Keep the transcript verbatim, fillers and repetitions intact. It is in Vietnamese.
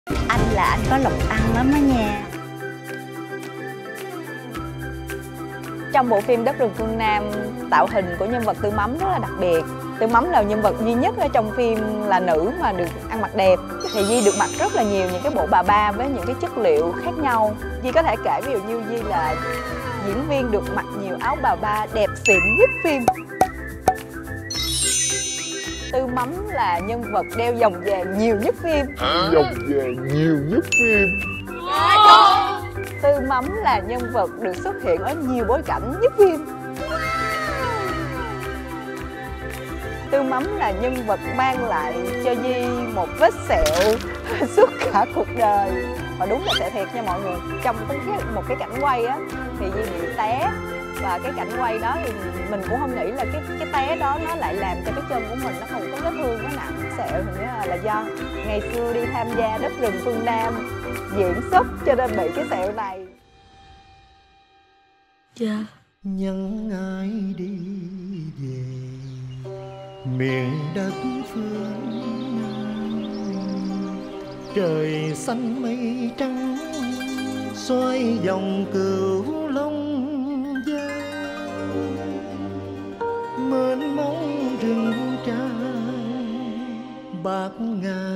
Anh là anh có lộc ăn lắm đó nha. Trong bộ phim Đất Rừng Phương Nam, tạo hình của nhân vật Tư Mắm rất là đặc biệt. Tư Mắm là nhân vật duy nhất ở trong phim là nữ mà được ăn mặc đẹp. Thì Di được mặc rất là nhiều những cái bộ bà ba với những cái chất liệu khác nhau. Di có thể kể ví dụ như Di là diễn viên được mặc nhiều áo bà ba đẹp xịn nhất phim. Tư Mắm là nhân vật đeo vòng vàng nhiều nhất phim. Vòng vàng nhiều nhất phim. Tư Mắm là nhân vật được xuất hiện ở nhiều bối cảnh nhất phim. Tư Mắm là nhân vật mang lại cho Di một vết sẹo suốt cả cuộc đời. Và đúng là sẹo thiệt nha mọi người. Trong cái, một cái cảnh quay á thì Di bị té. Và cái cảnh quay đó thì mình cũng không nghĩ là cái cái té đó nó lại làm cho cái chân của mình nó không có vết thương, nó nặng sẹo. Hình như là, là do ngày xưa đi tham gia Đất Rừng Phương Nam diễn xuất cho nên bị cái sẹo này. Dạ. Nhân ai đi về miền đất phương Nam, trời xanh mây trắng xoay vòng Cửu Long giang, mênh mông rừng tràm bạt ngàn